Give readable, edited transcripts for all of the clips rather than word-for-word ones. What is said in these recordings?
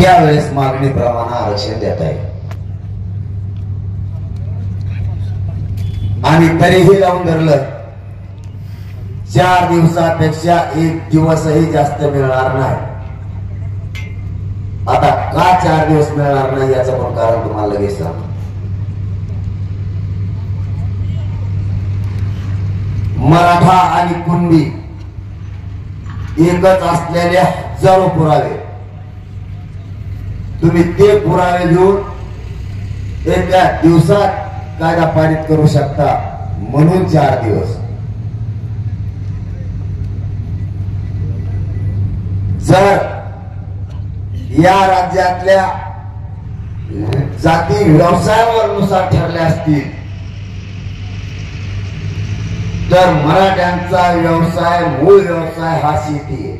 त्यावेळेस मागणीप्रमाणे आरक्षण देत आहे आणि तरीही लावून धरलं 4 दिवसापेक्षा 1 दिवसही जास्त मिळणार नाही. आता का 4 दिवस मिळणार नाही याचं पण कारण तुम्हाला लगेच सांगतो. मराठा आणि कुणबी एकच असलेले हजारो पुरावे तुम्ही ते पुरावे घेऊन एका दिवसात कायदा पारित करू शकता म्हणून 4 दिवस. जर या राज्यातल्या जाती व्यवसायावर नुसार ठरल्या असतील तर मराठ्यांचा व्यवसाय मूळ व्यवसाय हा शेती आहे.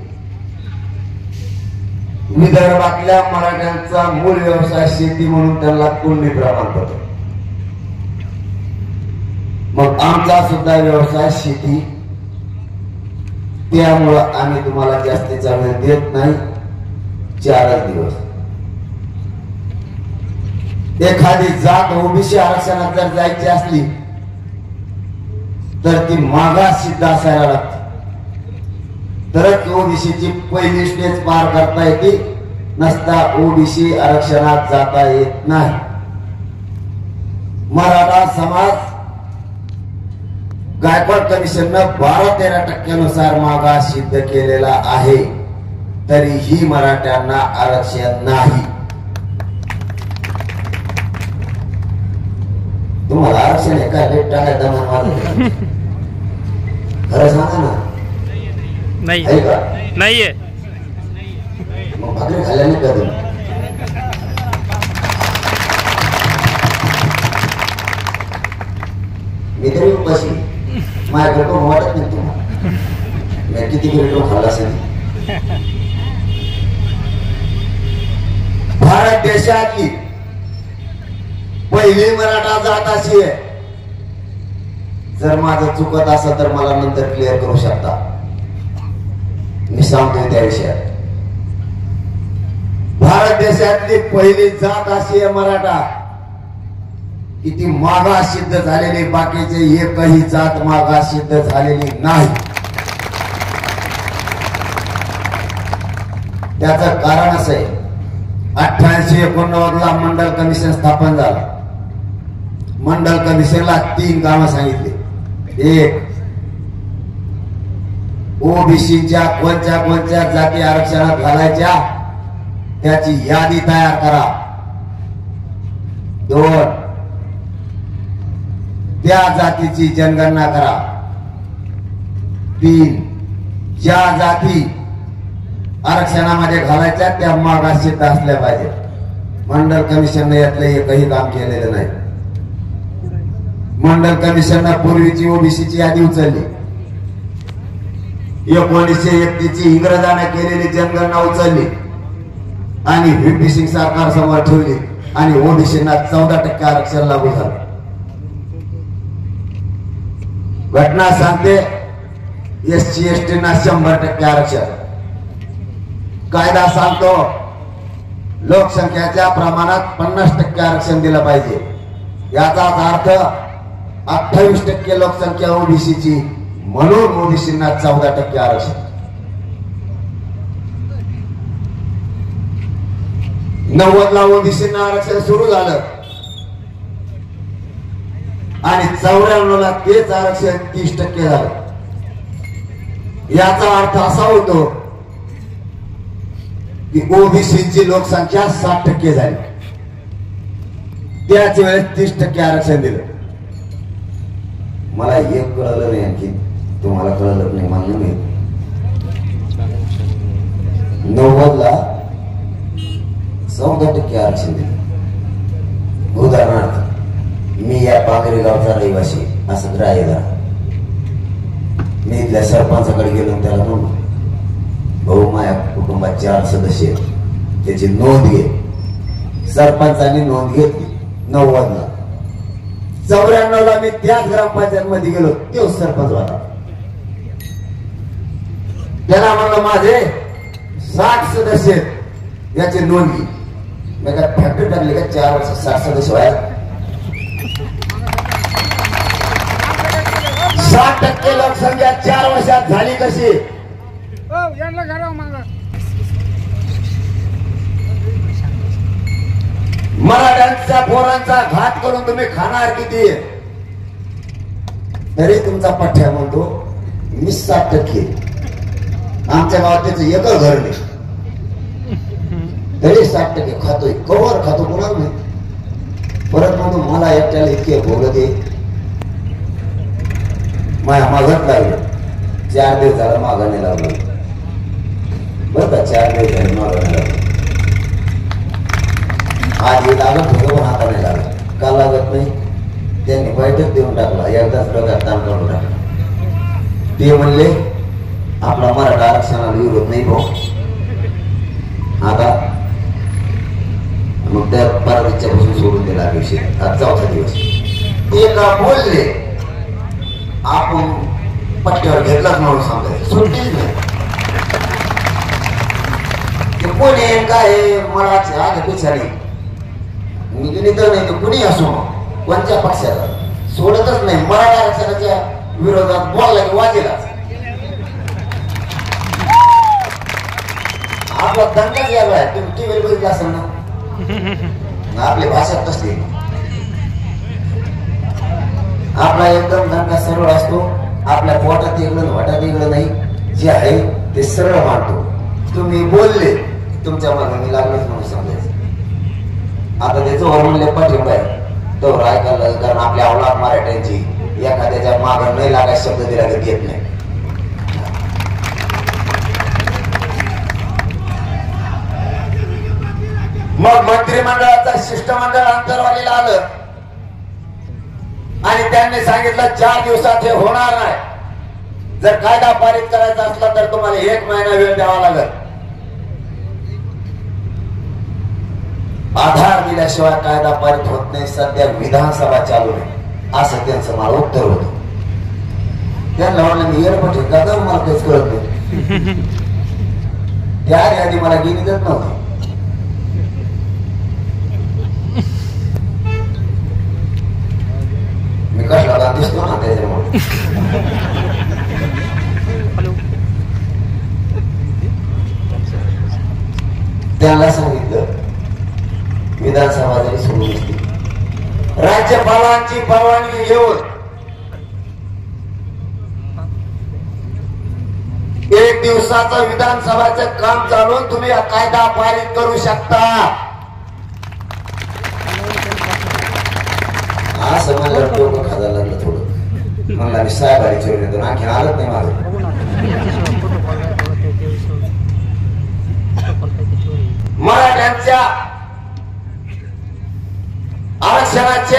विदर्भातल्या मराठ्यांचा मूळ व्यवसाय शेती म्हणून त्यांना कुणबी प्रमाणपत्र. मग आमचा सुद्धा व्यवसाय शेती. त्यामुळं आम्ही तुम्हाला जास्तीचा वेळ देत नाही. 4 दिवस. एखादी जात ओबीसी आरक्षणात जर जायची असली तर ती मागास सिद्ध असायला लागते तरच ओबीसीची पहिली स्टेज पार करता येते. नसता ओबीसी आरक्षणात जाता येत नाही. मराठा समाज गायकवाड कमिशननं 12-13% मागास सिद्ध केलेला आहे तरीही मराठ्यांना आरक्षण नाही. तुम्हाला आरक्षण आहे का? लेट टाकायचं मला खरं सांगा ना. नाही आहे का? नाहीये. मग भाकरी खाल्ल्याने का तुम्ही? मी तरी उपाशी माझ्याकडे पण वाटत नाही तुम्हाला. मी किती किलो खाल्ला असेल. भारत देशातली पहिली मराठा जात अशी आहे. जर माझं चुकत असेल तर मला नंतर क्लिअर करू शकता. मी सांगतोय त्या विषयात. भारत देशातली पहिली जात अशी आहे मराठा की ती मागास सिद्ध झालेली. बाकीचे एकही जात मागास सिद्ध झालेली नाही. त्याचं कारण असं आहे 88-89 ला मंडल कमिशन स्थापन झालं. मंडल कमिशनला 3 कामं सांगितली. 1, ओबीसीच्या कोणत्या जाती आरक्षणात घालायच्या त्याची यादी तयार करा. 2, त्या जातीची जनगणना करा. 3, ज्या जाती आरक्षणामध्ये घालायच्या त्या मागास सिद्ध असल्या पाहिजे. मंडल कमिशनने यातलं एकही काम केलेलं नाही. मंडल कमिशनने पूर्वीची ओबीसीची यादी उचलली. 1931 ची इंग्रजाने केलेली जनगणना उचलली आणि व्हीपी सिंग सरकार समोर ठेवली आणि ओबीसीना 14% आरक्षण लागू झालं. घटना सांगते एससी एसटी ना 100% आरक्षण. कायदा सांगतो लोकसंख्येच्या प्रमाणात 50% आरक्षण दिलं पाहिजे. याचाच अर्थ 28% लोकसंख्या ओबीसीची म्हणून ओबीसीना 14% आरक्षण. 90 ला ओबीसीना आरक्षण सुरू झालं आणि 94 ला तेच आरक्षण 30% झालं. याचा अर्थ असा होतो की ओबीसीची लोकसंख्या 60% झाली. त्याच वेळेस 30% आरक्षण दिलं. मला एक कळलं नाही आणखी तुम्हाला कळलं नाही मान्य नाही. 90 ला 14% आरक्षण दिलं. उदाहरणार्थ मी या पांगरी गावचा रहिवासी असं राहिला. मी इथल्या सरपंचाकडे गेलो त्याला म्हणून भाऊ माझ्या कुटुंबात 4 सदस्य आहेत त्याची नोंद घे. सरपंचांनी नोंद घेतली. 90 ला 94 ला मी त्याच ग्रामपंचायत मध्ये गेलो. तोच सरपंच होता. त्याला म्हणलं माझे 60 सदस्य आहेत याची नोंदणी मी काय फॅक्टरी टाकली का 4 वर्ष 60 सदस्य व्हायला 60% लोकसंख्या 4 वर्षात झाली कशी मराठ्यांच्या पोरांचा घात करून तुम्ही खाणार किती तरी तुमचा पठ्ठ्या म्हणतो मी 60% आमच्या गावात त्याचं एकच घर नाही तरी 60% खातोय कवर खातो कोणाला नाही परत म्हणतो मला एकट्याला इतके भोगते माया मागत लागलं 4 दिवस झाला मागाने लागलं बरं का 4 दिवस झाले मागाने लागलं आज हे लागत होतं पण आता नाही लागत का लागत नाही त्यांनी बैठक देऊन टाकला एकदाच डोक्यात ताण काढून टाकला ते म्हणले आपला मराठा आरक्षणाला विरोध नाही भाऊ आता मग त्या पासून सोडून दिला विषय आज 4था दिवस ते का बोलले आपण पट्ट्यावर घेतलाच म्हणून सांगायचं सुट्टीच नाही ते कोणी काय मला आगे पिछाडी मी तर नाही तर कुणी असो कोणत्या पक्षाला सोडतच नाही मराठा आरक्षणाच्या विरोधात बोलला की वाजेलाच आपला दंगाच यायला आहे तुम्ही टीव्ही बघितला असेल ना आपली भाषा कसली आपला एकदम दंगा सरळ असतो आपल्या पोटात इकडं वाटात इकडं नाही जे आहे ते सरळ मांडतो तुम्ही बोलले तुमच्या मनाने लागलंच म्हणून समजायचं आता त्याचं म्हणले पाठिंबा आहे तो ऐकायला कारण आपल्या अवलाद मराठ्यांची एखाद्याच्या मागं नाही लागायचा शब्द दिला तर येत नाही मग मंत्रिमंडळाचं शिष्टमंडळ अंतरवालीला आलं आणि त्यांनी सांगितलं 4 दिवसात हे होणार नाही जर कायदा पारित करायचा असला तर तुम्हाला 1 महिना वेळ द्यावा लागेल आधार दिल्याशिवाय कायदा पारित होत नाही सध्या विधानसभा चालू नाही असं त्यांचं मला उत्तर होतं त्यांना म्हणलं मी एअरपोर्ट का मला काहीच कळत नाही त्याआधी मला गेली देत नव्हतं मी कसला दिसतो ना त्याच्यामुळे त्यांना सांगितलं विधानसभा जरी सुरू असते राज्यपालांची परवानगी घेऊन 1 दिवसाचं विधानसभाचं काम चालून तुम्ही कायदा पारित करू शकता असं म्हणलं डोकं खायला लागलं थोडं म्हणलं मी साहेबारी चोरी आणखी आलत नाही माझं मराठ्यांच्या आरक्षणाचे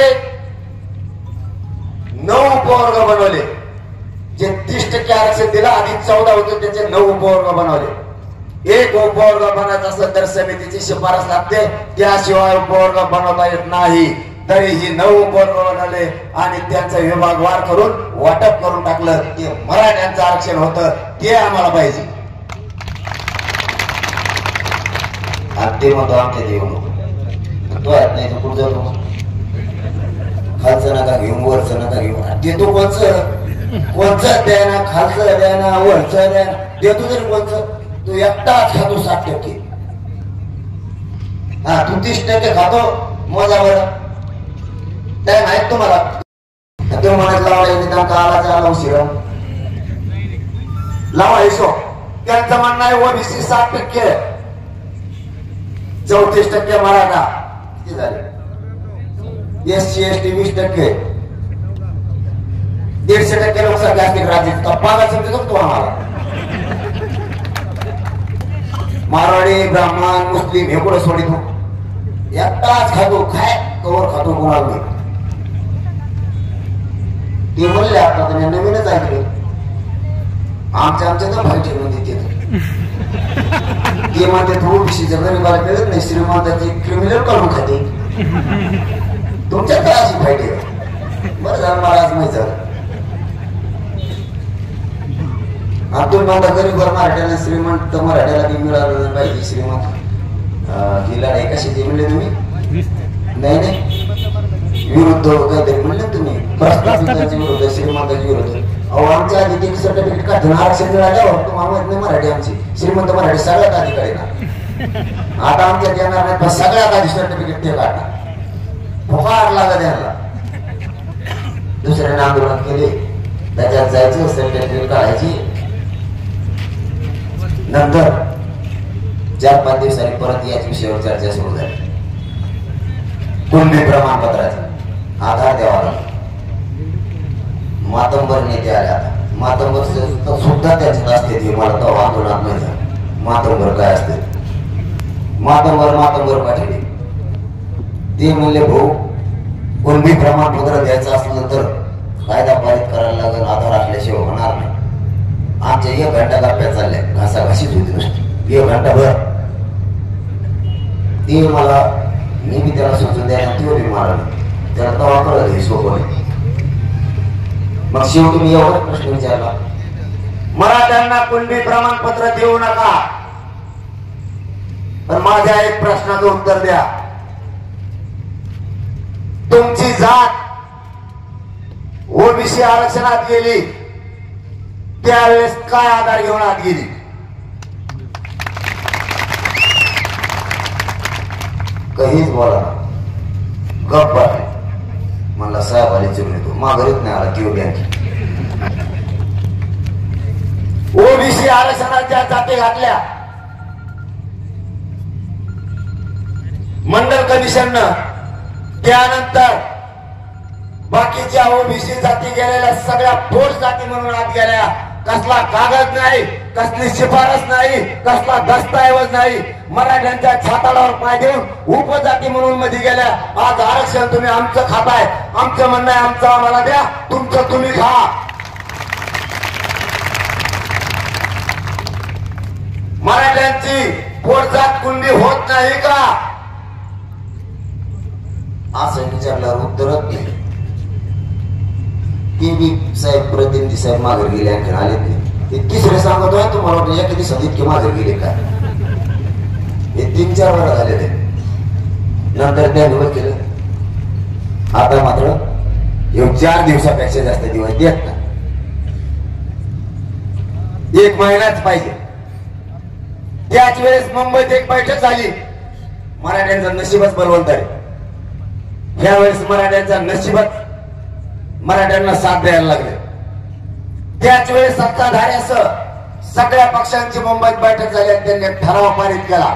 9 उपवर्ग बनवले जे 30% आरक्षण दिलं आधी 14 होते त्याचे 9 उपवर्ग बनवले 1 उपवर्ग बनायचं असेल तर समितीची शिफारस लागते त्याशिवाय उपवर्ग बनवता येत नाही तरीही 9 उपवर्ग बनवले आणि त्यांचा विभागवार करून वाटप करून टाकलं ते मराठ्यांचं आरक्षण होतं ते आम्हाला पाहिजे आणि ते म्हणतो आमच्या देऊ तो आहेत नाही तो पुढे जातो खालचं नका घेऊन वरचं नका घेऊन देतो कोणचं द्या ना खालचं द्या ना वरचं द्या देतो तरी कोणचं तू एकटाच खातो 60% हा तू 30% खातो मजा बरं त्या माहित तुम्हाला तो म्हणायचं लावला निदान काळाचा आला उशिरा लावा हिशोब त्यांचं म्हणणं आहे ओबीसी 60% 34% मराठा किती झाले SC ST 20% 150% लोकसंख्या असते राज्यात तपाला समजतो तो आम्हाला मारवाडी ब्राह्मण मुस्लिम हे कुठं सोडितो एकटाच खातो खाय कवर खातो कोणाला ते म्हणले आता तर नवीनच ऐकलं आमच्या तर भाई ठेवून देते ते म्हणते तो ओबीसीच्या गरीबाला मिळत नाही श्रीमंताचे क्रिमिनल काढून खाते तुमच्या तर अशी फाईट आहे बरं झालं मला आज माहित झालं अब्दुल माता गरीब मराठ्याला श्रीमंत मराठ्याला बी मिळालं पाहिजे श्रीमंत ही लढाई कशाची म्हणले तुम्ही? नाही नाही, विरुद्ध काहीतरी म्हणले तुम्ही, प्रस्थापितांच्या विरुद्ध, श्रीमंताच्या विरुद्ध. अहो आमच्या आधी ते सर्टिफिकेट काढून आरक्षण मिळाल्यावर तुम्हाला माहित नाही मराठी आमची श्रीमंत मराठी सगळ्यात आधी काढणार. आता आमच्यात येणार नाही पण सगळ्यात आधी सर्टिफिकेट ते काढणार. फुकार लागत यांना. दुसऱ्याने आंदोलन केले, त्याच्यात जायचं, सर्टिफिकेट काढायची. नंतर 4-5 दिवसांनी परत याच विषयावर चर्चा सुरू झाली. कुणबी प्रमाणपत्राचा आधार द्यावा लागला. मातंबर नेते आले. आता मातंबर सुद्धा त्याच्यात असते ते मला तो आंदोलनात नाही झालं. मातंबर काय असते? मातंबर पाठवले. ते म्हणले भाऊ कुणबी प्रमाणपत्र द्यायचं असलं तर कायदा पारित करायला लागेल, आधार असल्याशिवाय होणार नाही. आमच्या 1 घंटा गप्प्या चालल्या, घासाघाशीच होती नुसती 1 घंटाभर. ते मला मी बी त्याला सुचून द्यायला तो बी मला त्याला तवा कळत हे सोपं नाही. मग शेवटी मी एवढा प्रश्न विचारला, मराठ्यांना कुणबी प्रमाणपत्र देऊ नका, पण माझ्या एक प्रश्नाचं उत्तर द्या. तुमची जात ओबीसी आरक्षणात गेली त्यावेळेस काय आधार घेऊन आत गेली? काहीच बोला गप्प आहे. म्हणला साहेब आले चिरून येतो, माघारीच नाही आला किंवा बँक. ओबीसी आरक्षणाच्या जाती घातल्या. मंडल कमिशननं त्यानंतर बाकीच्या ओबीसी जाती गेलेल्या सगळ्या पोस्ट जाती म्हणून आत गेल्या. कसला कागद नाही, कसली शिफारस नाही, कसला दस्तऐवज नाही. मराठ्यांच्या छाताडावर पाय देऊन उपजाती म्हणून मध्ये गेल्या. आज आरक्षण तुम्ही आमचं खाताय, आमचं म्हणणं आहे आमचं आम्हाला द्या, तुमचं तुम्ही खा. मराठ्यांची पोटजात कुणबी होत नाही का असं विचारल्यावर उत्तरच नाही. ते बी साहेब प्रतिनिधी साहेब माघार गेले, आणखी आलेत नाही. ते तिसरे सांगतोय तुम्हाला वाटतं एका दिवसात इतके माघार गेले का? हे 3-4 वेळा झाले ते. नंतर त्यांनी वर केलं. आता मात्र 4 दिवसापेक्षा जास्त दिवस देत नाही. 1 महिनाच पाहिजे. त्याच वेळेस मुंबईत एक बैठक झाली. मराठ्यांचं नशीबच बलवंत आहे. यावेळेस मराठ्यांचा नशीबच मराठ्यांना साथ द्यायला लागले. त्याच वेळेस सत्ताधाऱ्यासह सगळ्या पक्षांची मुंबईत बैठक झाली आणि त्यांनी ठराव पारित केला.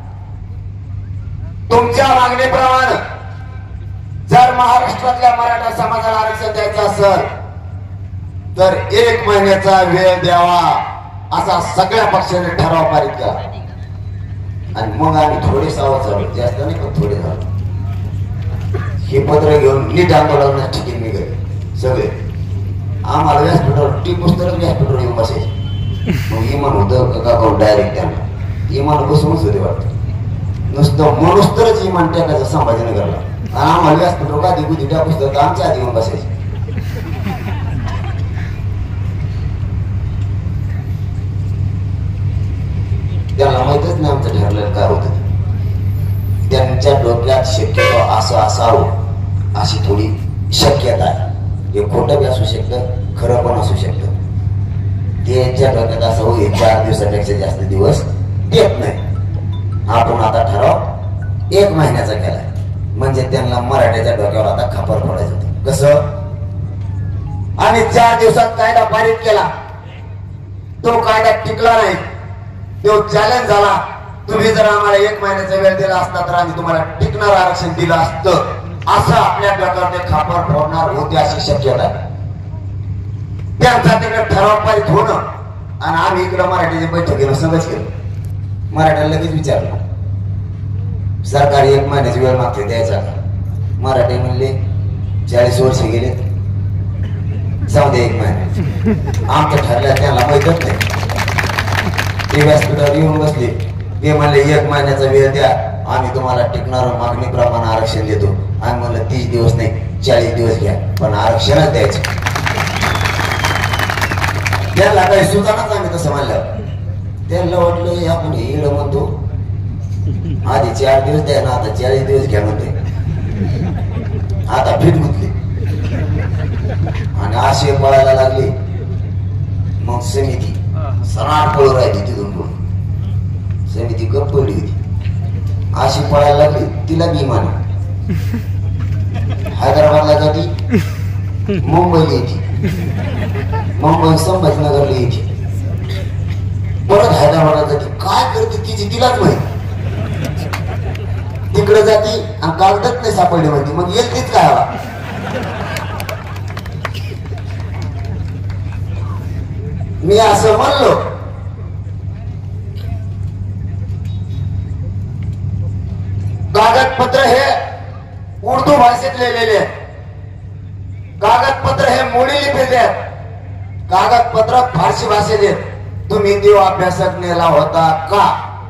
तुमच्या मागणीप्रमाणे जर महाराष्ट्रातल्या मराठा समाजाला आरक्षण द्यायचं असेल तर 1 महिन्याचा वेळ द्यावा असा सगळ्या पक्षाने ठराव पारित केला. आणि मग आम्ही थोडे सावध झालो, जास्त नाही पण थोडे झालो. हे पत्र घेऊन नीट आंदोलनात ठिकाणी निघाले सगळे. आम्हाला व्यासपीठावर टी पुस्तक व्यासपीठावर येऊन बसायचे. मग इमान होतं का डायरेक्ट त्यांना इमान बसूनच होते वाटतं. नुसतं माणूस तरच इमान टाकायचं संभाजीनगरला. आणि आम्हाला व्यासपीठावर का दिगुदी त्या पुस्तक आमच्या आधी येऊन बसायचे. त्यांना माहितच नाही आमचं ठरलेलं काय होतं. त्यांच्या डोक्यात शक्यतो असं असावं अशी थोडी शक्यता आहे. हे खोटं बी असू शकतं, खरं पण असू शकतं. त्यांच्या डोक्यात असावं हे 4 दिवसापेक्षा जास्त दिवस देत नाही. आपण आता ठराव 1 महिन्याचा केलाय. म्हणजे त्यांना मराठ्याच्या डोक्यावर आता खापर पडायचं होतं. कसं? आणि 4 दिवसात कायदा पारित केला. तो कायदा टिकला नाही, तो चॅलेंज झाला. तुम्ही जर आम्हाला 1 महिन्याचा वेळ दिला असता तर आम्ही तुम्हाला टिकणार आरक्षण दिलं असतं असं आपल्या डोक्यावर ते खापर फोडणार होते अशी शक्यता आहे. त्यांचा तिकडे ठराव पारित होणं आणि आम्ही इकडं मराठीची बैठकीनं सगळंच केलं. मराठ्याला लगेच विचारलं, सरकार 1 महिन्याची वेळ मागते द्यायचा. मराठी म्हणले 40 वर्ष गेले, जाऊ दे 1 महिना. आमचं ठरलं त्यांना माहितच नाही. ते व्यासपीठावर येऊन बसले. ते म्हणले 1 महिन्याचा वेळ द्या, आम्ही तुम्हाला टिकणार मागणीप्रमाणे आरक्षण देतो. आम्ही म्हणलं 30 दिवस नाही 40 दिवस घ्या, पण आरक्षणच द्यायचं. त्याला काही सुधारणाच आम्ही तसं म्हणलं. त्यांना वाटलं आपण हे म्हणतो आधी 4 दिवस द्या ना, आता 40 दिवस घ्या म्हणते. आता फिट गुतली आणि अशी पळायला लागली. मग समिती सराट पळू राहिली तिथून पुढे. समिती गप्प पडली होती. अशी पळायला लागली, तिला विमान हैदराबादला जाती, मुंबईला येते, मुंबई संभाजीनगरला येते, परत हैदराबादला जाते. काय करते तिची तिलाच माहिती. तिकडे जाती आणि कागदच नाही सापडली म्हणते. मग येईल तीच काय हवा. मी असं म्हणलो, कागदपत्र हे उर्दू भाषेत लिहिलेले आहेत. कागदपत्र हे मोडी लिपीत आहेत. कागदपत्र फारसी भाषेत आहेत. तुम्ही देव अभ्यासक नेला होता का?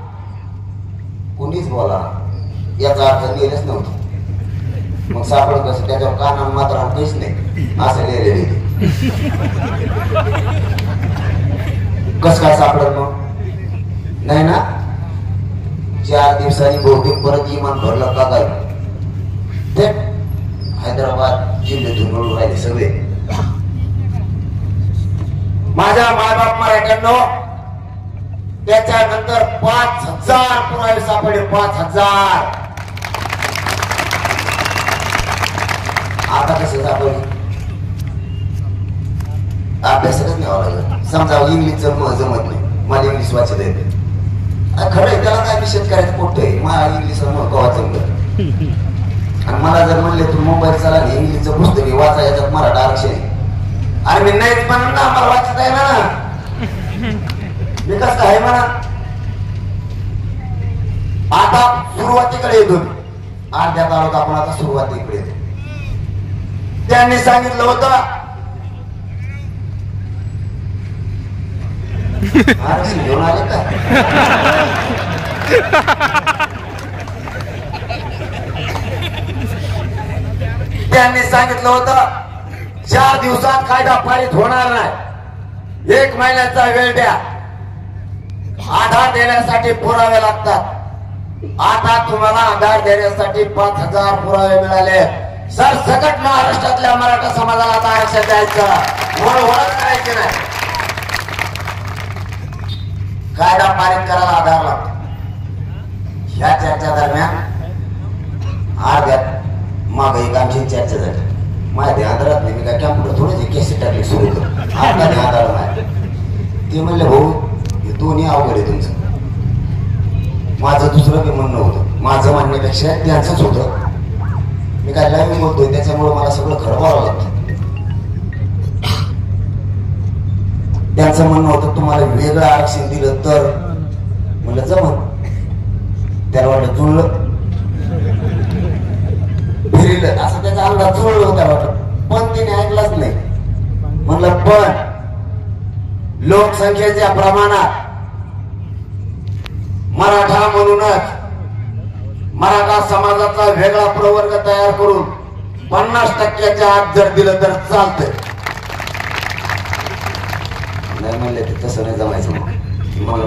कोणीच बोला. याचा अर्थ लिहिलेच नव्हतं. मग सापडत कसं? त्याच्यावर काना मात्र काहीच नाही असं लिहिलेले. कस काय सापडत मग? नाही ना. 4 दिवसांनी बहुतेक परत इमान भरलं का काय. ते हैदराबाद जिल्ह्यातून मिळून राहिले सगळे. माझ्या मायबाप मराठ्यांनो, त्याच्यानंतर 5000 पुरावे सापडले. 5000. आता कसं सापडले? अभ्यासच नाही लागलं. समजा इंग्लिशचं जमत नाही, मला इंग्लिश वाचत येते. खरंय, त्याला काय निषेध करायचं पोटतोय. मला इंग्लिश कवा जमलं. आणि मला जर म्हणले तू मुंबईत चला इंग्लिशचं पुस्तक वाचा, याच्यात मराठा आरक्षण. अरे मी नाहीच म्हणून ना, मला वाचता आहे ना. मी कसं आहे म्हणा. आता सुरुवातीकडे येतो. अर्ध्या काळात आपण आता सुरुवातीकडे येतो. त्यांनी सांगितलं होतं आरक्षण घेऊन आले का? त्यांनी सांगितलं होतं 4 दिवसात कायदा पारित होणार नाही. 1 महिन्याचा वेळ द्या. आधार देण्यासाठी पुरावे लागतात. आता तुम्हाला आधार देण्यासाठी 5000 पुरावे मिळाले. सरसकट महाराष्ट्रातल्या मराठा समाजाला आता आरक्षण द्यायचं. ओळख करायची नाही. कायदा पारित करायला आधार लागतो. ह्या चर्चा दरम्यान अर्ध्यात माग एक आमची चर्चा झाली. माझ्या ध्यान राहत नाही. मी काय कॅम्प्युटर थोडीशी केस टाकली सुरू करतो. आपला ध्यान राहत नाही. ते म्हणले भाऊ हे दोन्ही अवघड आहे तुमचं. माझं दुसरं बी म्हणणं होतं. माझं म्हणण्यापेक्षा त्यांचंच होतं. मी काय लाईव्ह बोलतोय त्याच्यामुळे मला सगळं खरं बोलावं लागतं. त्यांचं म्हणणं होतं तुम्हाला वेगळं आरक्षण दिलं तर. म्हणलं जमत. त्याला वाटलं जुळलं, फिरलं असं त्याचा अंदाज जुळलं होता वाटत. पण तिने ऐकलंच नाही. म्हणलं पण लोकसंख्येच्या प्रमाणात मराठा म्हणूनच मराठा समाजाचा वेगळा प्रवर्ग तयार करून 50% आत जर दिलं तर चालतंय. नाही म्हणले ते तसं नाही जमायचं. मग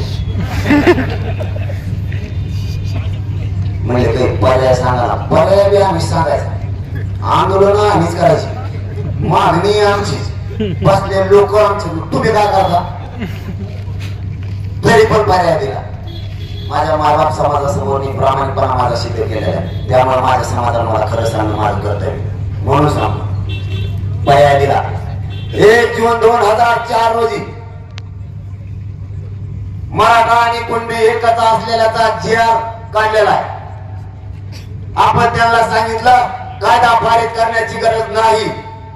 म्हणले काही पर्याय सांगा. पर्याय बी आम्ही सांगायचं. आंदोलन आम्हीच करायची. मागणी आमचीच. बसले लोक आमचे. तुम्ही काय करता? तरी पण पर्याय दिला. माझ्या मायबाप समाजासमोर मी प्रामाणिकपणा माझा सिद्ध केलेला आहे. त्यामुळे माझ्या समाजाला मला खरं सांगणं माझं कर्तव्य म्हणून सांगतो. पर्याय दिला. 1 जून 2004 रोजी मराठा आणि कुणबी एकच असलेल्याचा जी.आर. काढलेला आहे. आपण त्यांना सांगितलं कायदा पारित करण्याची गरज नाही.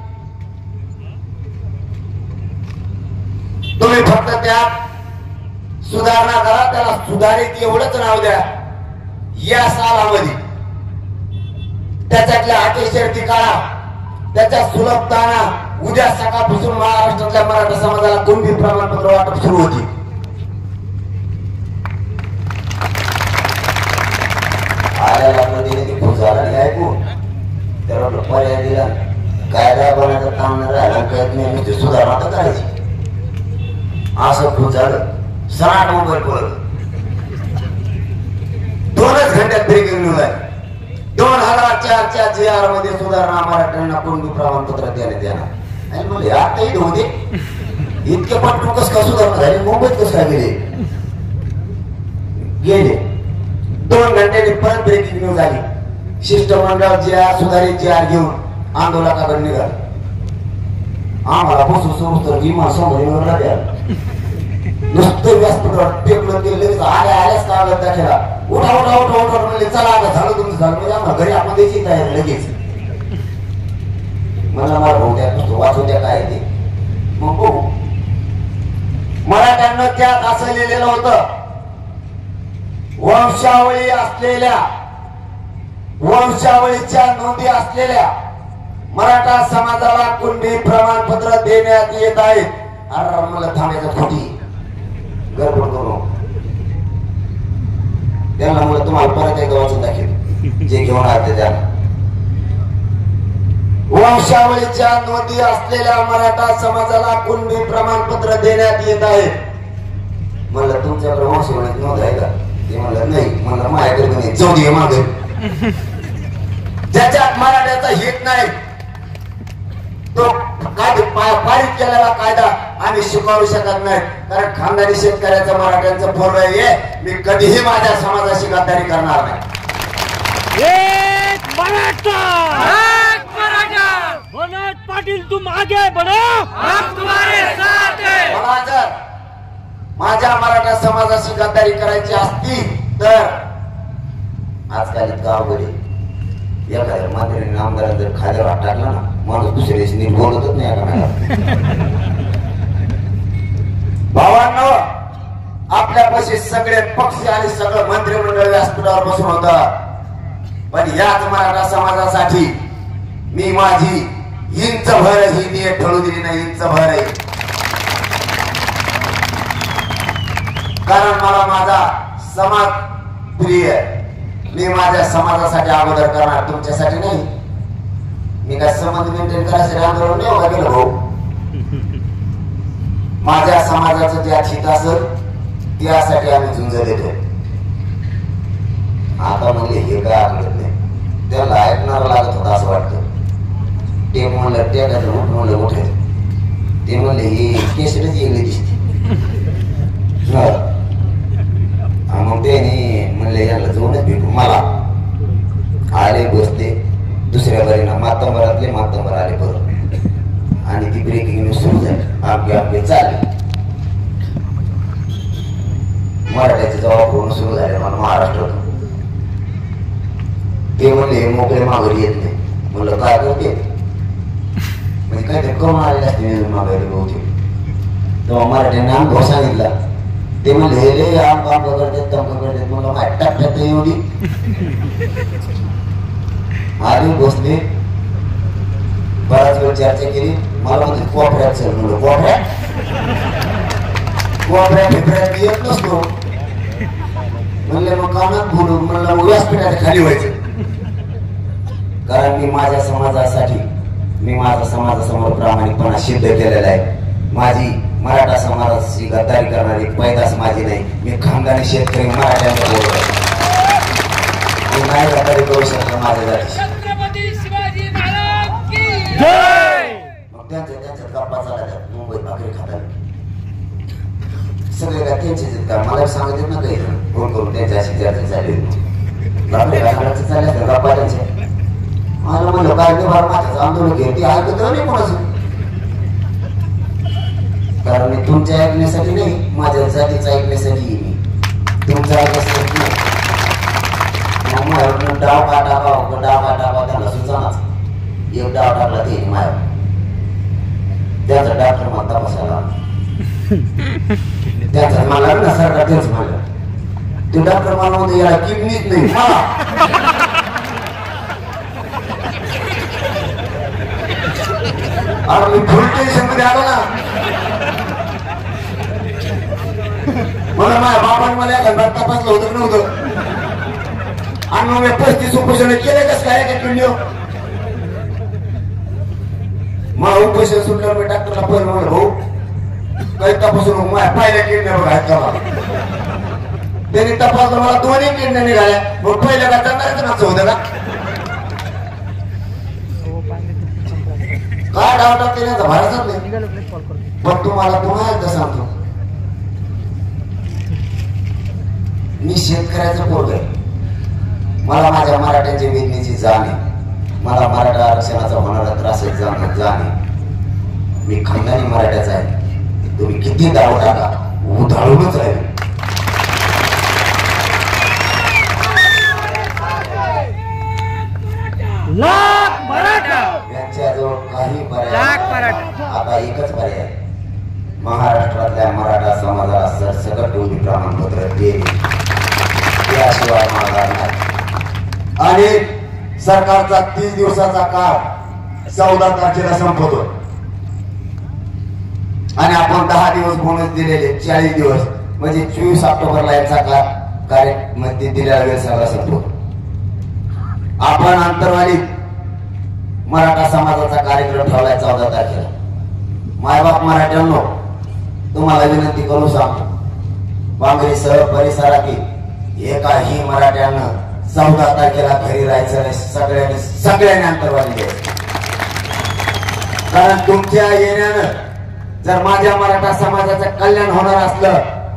तुम्ही फक्त त्यात सुधारणा करा. त्याला सुधारित एवढंच नाव द्या. या सालामध्ये त्याच्यातल्या अटी शर्ती काढा. त्याच्या सुलभताना उद्या सकाळपासून महाराष्ट्रातल्या मराठा समाजाला कुणबी प्रमाणपत्र वाटप सुरू होती. आल्याला नदीने ती फुजाला ऐकून त्याला पर्याय दिला. कायदा बनायचं काम नाही राहिला. कळत नाही म्हणजे सुधारणा तर करायची. असं खूप झालं. 60 मोबाईल पळत. मिनिटात ब्रेकिंग न्यूज आहे. 2004च्या JR मध्ये सुधारणा मराठ्यांना कुणबी प्रमाणपत्र देण्यात येणार. आणि म्हणले आता इथे होते इतके पटकन कस का सुधारणा झाली, मुंबईत कस काय गेले 2 घंट्यांनी परत ब्रेकिंग न्यूज आली. शिष्टमंडळ JR सुधारित JR घेऊन आंदोलकाकडे निघाले. आम्हाला बसून सुरू विमान समोर द्या नुसतं व्यासपीठावर टेकलं की लगेच आल्याच कागद दाखला. उठा उठा उठा उठा म्हणले चला आता झालं तुमचं झालं म्हणजे आम्हाला घरी आपण द्यायची तयारी लगेच. मला भाऊ द्या वाचू द्या काय ते मग बघू. मराठ्यांना त्यात असं लिहिलेलं होतं, वंशावळीच्या नोंदी असलेल्या मराठा समाजाला कुणबी प्रमाणपत्र देण्यात येत आहेत. अरे मला थांबायचं खोटी गडबड करू त्यांना मला तुम्हाला परत एकदा वाचून दाखवेल जे घेऊन आले त्यांना. वंशावळीच्या नोंदी असलेल्या मराठा समाजाला कुणबी प्रमाणपत्र देण्यात येत आहे. म्हणलं तुमच्याकडे वंशावळीत नोंद आहे का? ते म्हणलं नाही. म्हणलं माझ्याकडे नाही. जाऊ दे मागे ज्याच्यात मराठ्याचा हित नाही तो पारित केलेला कायदा आम्ही स्वीकारू शकत नाही. कारण खानदानी शेतकऱ्याचं मराठ्यांचं पोरं आहे. मी कधीही माझ्या समाजाशी गद्दारी करणार नाही. मनोज पाटील तुम आगे बढ़ो, हम तुम्हारे साथ हैं. मला जर माझ्या मराठा समाजाशी गद्दारी करायची असती तर आजकाल इतका अवघड आहे. एखाद्या मात्र आमदाराला जर खाद्यावर हात टाकला ना माणूस दुसऱ्या दिवशी नीट बोलतच नाही. भावांनो आपल्यापाशी सगळे पक्ष आणि सगळं मंत्रिमंडळ व्यासपीठावर बसून होत. पण याच मराठा समाजासाठी मी माझी इंच भर ही मी ठरवू दिली नाही. इंच भर आहे कारण मला माझा समाज प्रिय आहे. मी माझ्या समाजासाठी अगोदर करणार, तुमच्यासाठी नाही. मी काय संबंध मेंटेन करायचं आंदोलन नाही उभा केलं भाऊ. माझ्या समाजाचं ज्यात हित असेल त्यासाठी आम्ही झुंज देतो. आता म्हणले हे काय आवडत नाही त्याला ऐकणार लागत होता असं वाटतं. ते म्हणलं ते काय म्हणलं मोठे ते म्हणले हे केसडच येगळी दिसते. मग त्याने म्हणले याला जाऊनच भेटू. मला आले बसले दुसऱ्या बरीना मातंबरातले मातंबर आले परत आणि ती ब्रेकिंग न्यूज सुरू झाली. आपले चालले मराठ्याचे जबाब पूर्ण सुरू झाले. मला महाराष्ट्रात ते म्हणले मोकळे माघारी येत नाही. म्हणलं काय करते म्हणजे काहीतरी करून आलेले असते माघारी बहुतेक. तेव्हा मराठ्याने अनुभव सांगितला. ते म्हणले रे आम काम करतात तम करतात. मला माहीत टाकतात एवढी आधी बसले बराच वेळ चर्चा केली. मला म्हणते कोपऱ्यात चल. म्हणलं कोपऱ्यात फिपऱ्यात येत नसतो. म्हणले मग कानात बोलू. म्हणलं मग व्यासपीठाच्या खाली व्हायचं. कारण मी माझ्या समाजासमोर प्रामाणिकपणा सिद्ध केलेला आहे. माझी मराठा समाजाची गद्दारी करणारी पैदास माझी नाही. मी खानदानी शेतकरी मराठ्यांचा बोलतो. मी नाही गद्दारी करू शकतो माझ्या जाती. मग त्यांच्यात गप्पा चालतात. मुंबईत भाकरी खातात सगळे काय त्यांचे का मला सांगत येत ना काही फोन करून त्यांच्याशी चर्चा चालली भाकरी खाण्याचं चालले गप्पा त्यांच्या. मला म्हणलं काय नाही बार माझ्याच आंदोलन घेत ते ऐकत नाही कोणाचं. कारण मी तुमच्या ऐकण्यासाठी नाही माझ्या जातीचं ऐकण्यासाठी मी तुमचं ऐकण्यासाठी नाही. डाव का टाका त्यांना सुचानाच एक डाव टाकला ते माया त्याचा डॉक्टर मला तपासायला त्याचा मला ना सरकार तेच म्हणलं. ते डॉक्टर मला म्हणतो याला किडनीच नाही. अरे मी फुल टेन्शन मध्ये आलो ना. मला माझ्या बाबांनी मला एखादा तपासलं होतं नव्हतं. आणि मग मी 35 उपोषण केले कस काय का किडनी. मग उपोषण सुटलं मी डॉक्टरला पण म्हणलं भाऊ काही तपासून माझ्या पाहिल्या किडनी बघा का त्यांनी तपासलं मला दोन्ही किडण्या निघाल्या. मग पहिल्या का त्यांनाच नाच होतं का? काय डावटा देण्याचा भारतच नाही. पण तुम्हाला पुन्हा एकदा सांगतो, मी शेतकऱ्याचं पोरग आहे. मला माझ्या मराठ्यांची वेदनेची जाण आहे. मला मराठा आरक्षणाचा होणारा त्रास जाण आहे. मी खानदानी मराठ्याचा आहे. तुम्ही किती दाव टाका, उधाळूनच राहील. लाख मराठा, यांच्याजवळ काही पर्याय, आता एकच पर्याय, महाराष्ट्रातल्या मराठा समाजाला सरसकट टोळी प्रमाणपत्र देणे, याशिवाय माघार नाही. आणि सरकारचा 30 दिवसाचा काळ 14 तारखेला संपतो आणि आपण 10 दिवस बोनस दिलेले 40 दिवस, म्हणजे 24 ऑक्टोबरला यांचा कार्यक्रम दिलेला वेळ सगळा संपतो. आपण अंतरवालीत मराठा समाजाचा कार्यक्रम ठेवलाय 14 तारखेला. मायबाप मराठ्यांनो, तुम्हाला विनंती करू सांगतो, बांगरीसह परिसरातील एकाही मराठ्यानं 14 तारखेला घरी राहायचं नाही. सगळ्यांनी अंतरवाली द्यायचं. कारण तुमच्या येण्यानं जर माझ्या मराठा समाजाचं कल्याण होणार असलं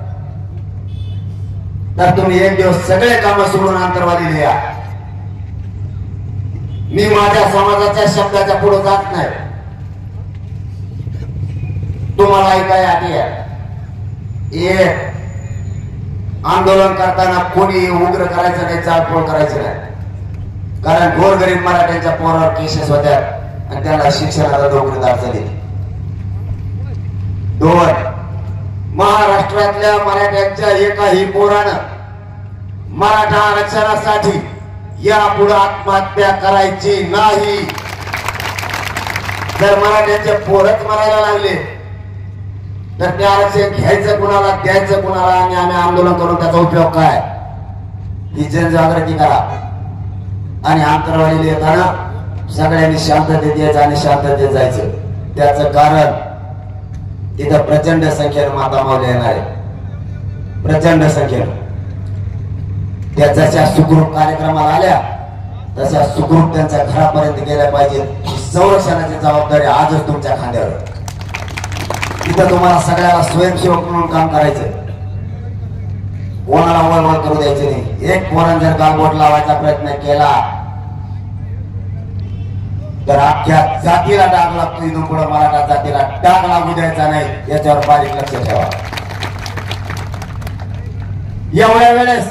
तर तुम्ही एक दिवस सगळे कामं सोडून अंतरवाली द्या. मी माझ्या समाजाच्या शब्दाच्या पुढे जात नाही. तुम्हाला काय अटी आहे? एक, आंदोलन करताना कोणी उग्र करायचं नाही, चालपोळ करायचं नाही. कारण गोरगरीब मराठ्यांच्या पोरावर केसेस होत्या आणि त्याला शिक्षणाला नोकरीदार झाली. 2, महाराष्ट्रातल्या मराठ्यांच्या एकाही पोरानं मराठा आरक्षणासाठी यापुढे आत्महत्या करायची नाही. जर मराठ्यांचे पोरच मरायला लागले तर ते आरक्षण घ्यायचं कुणाला, द्यायचं कुणाला, आणि आम्ही आंदोलन करून त्याचा उपयोग काय? ही जनजागृती करा. आणि अंतरवालीला येताना सगळ्यांनी शांततेत यायचं आणि शांततेत जायचं. त्याचं कारण तिथं प्रचंड संख्येनं मातामावल्या येणार आहे, प्रचंड संख्येनं. त्या जशा सुखरूप कार्यक्रमाला आल्या तशा सुखरूप त्यांच्या घरापर्यंत गेल्या पाहिजेत. संरक्षणाची जबाबदारी आजच तुमच्या खांद्यावर. तिथं तुम्हाला सगळ्याला स्वयंसेवक म्हणून काम करायचं. कोणाला वळवळ करू द्यायचे नाही. एक पोरानं जर गालबोट लावायचा प्रयत्न केला तर अख्ख्या जातीला डाग लागतो. इथून पुढे मराठा जातीला डाग लागू द्यायचा नाही, याच्यावर बारीक लक्ष ठेवा. एवढ्या वेळेस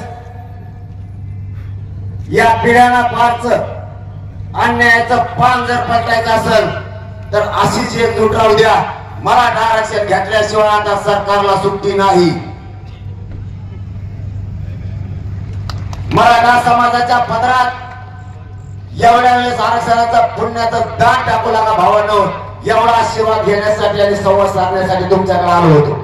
या पिढ्यांना फारच अन्यायाचं पान जर पलटायचं असेल तर अशीच एकजूट राहू द्या. मराठा आरक्षण घेतल्याशिवाय आता सरकारला सुट्टी नाही. मराठा समाजाच्या पदरात एवढ्या वेळेस आरक्षणाचं पुण्याचं दान टाकू लागा भावांनो. एवढा आशीर्वाद घेण्यासाठी आणि संवाद साधण्यासाठी तुमच्याकडे आलो होतो.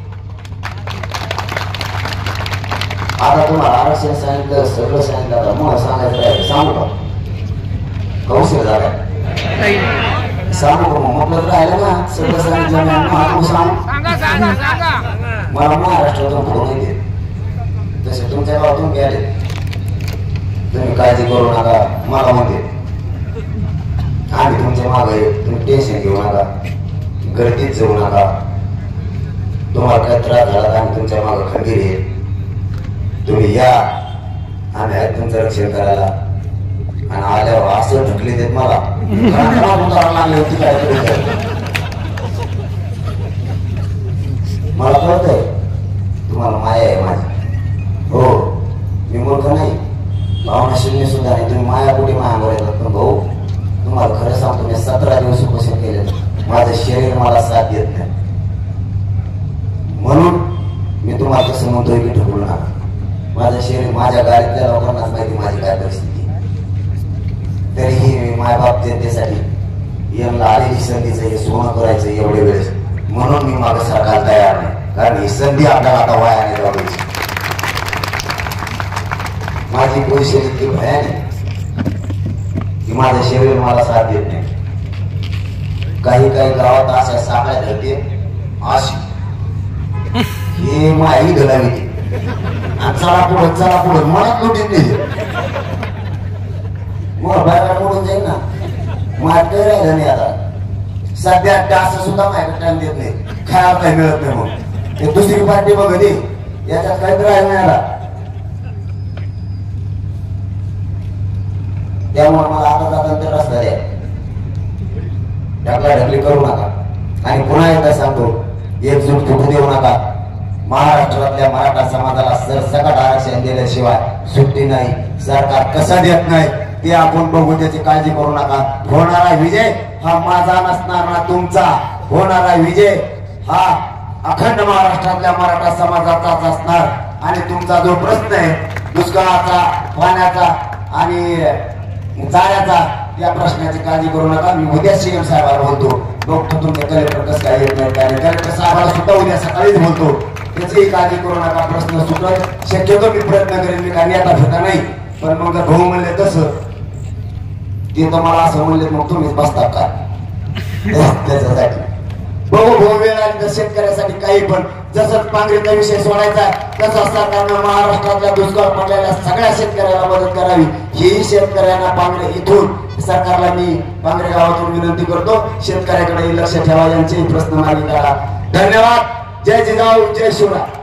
आता तुम्हाला आरक्षण सांगितलं, सगळं सांगितलं. आता मग सांगायचं आहे, सांगू का? कौशल झालं सांगू का? मग म्हटलं राहिलं ना, सगळं सांगितलं. मला महाराष्ट्रातून फोन येते तसे तुमच्या गावातून गेले. तुम्ही काळजी करू नका. मला म्हणते आम्ही तुमच्या मागे, तुम्ही टेन्शन घेऊ नका, गर्दीत जाऊ नका. तुम्हाला काय त्रास झाला तर आम्ही तुमच्या मागे खंबीर आहे. तुम्ही या, आम्ही आहेत तुमचं रक्षण करायला. आणि आल्यावर असं ढकली देत मला लागली होती. काय मला कळतंय तुम्हाला माया आहे माझी. हो, मी मूर्ख नाही, भावना शून्य सुद्धा नाही. तुम्ही माया कुठे मायावर येतात. पण भाऊ, तुम्हाला खरं सांगतो, मी 17 दिवस उपोषण केले. माझं शरीर मला साथ देत नाही. म्हणून मी तुम्हाला कसं म्हणतोय की ढकलू नका. माझं शरीर, माझ्या गाडीतल्या लोकांनाच माहिती माझी काय परिस्थिती. तरीही मी मायबाप जनतेसाठी यांना आलेली संधीचं हे सोनं करायचं एवढे वेळेस. म्हणून मी मागं सरकार तयार नाही. कारण ही संधी आपल्याला आता वाया नाही लावायची. माझी पोझिशन इतकी भयानक की माझं शरीर मला साथ देत नाही. काही गावात अशा साखळ्या धरते अशी हे माही घडावी आणि चला पुढं मनात लुटीत नाही मग बाहेर मोडून जाईल ना मार्ग राहिलं नाही आता सध्या डास सुद्धा माझ्याकडे टाइम देत नाही खायला काही मिळत नाही मग ते दुसरी पार्टी बघ कधी याच्यात काहीच राहिलं नाही आता त्यामुळे मला आता जाताना रस्ता द्या ढकलाढकली करू नका आणि पुन्हा एकदा सांगतो एकजूट फुटू देऊ नका महाराष्ट्रातल्या मराठा समाजाला सरसकट आरक्षण दिल्याशिवाय सुट्टी नाही सरकार कसं देत नाही ते आपण बघू त्याची काळजी करू नका होणारा विजय हा माझा नसणार ना तुमचा होणारा विजय हा अखंड महाराष्ट्रातल्या मराठा समाजाचाच असणार आणि तुमचा जो प्रश्न आहे दुष्काळाचा पाण्याचा आणि चाऱ्याचा या प्रश्नाची काळजी करू नका मी उद्या सीएम साहेबांना बोलतो बघतो तुमच्या कलेक्टर कसं काय येत नाही काय कलेक्टर साहेबांना सुद्धा उद्या सकाळीच बोलतो त्याची काळजी करू नका प्रश्न सुटत शक्यतो मी प्रयत्न करेन मी काही आता फेटा नाही पण मग जर भाऊ म्हणले तसं ते तुम्हाला असं म्हणले मग तुम्हीच बसता का त्याच्यासाठी बघू भाऊ वेळ आली तर शेतकऱ्यासाठी काही पण जसं पांगरीचा विषय सोडायचा तसं सरकारनं महाराष्ट्रातल्या दुष्काळ पडलेल्या सगळ्या शेतकऱ्याला मदत करावी ही शेतकऱ्यांना पांगरे इथून सरकारला मी पांगरे गावातून विनंती करतो शेतकऱ्याकडे लक्ष ठेवा यांचेही प्रश्न मागे काढा धन्यवाद जय जिजाऊ जय शिवराय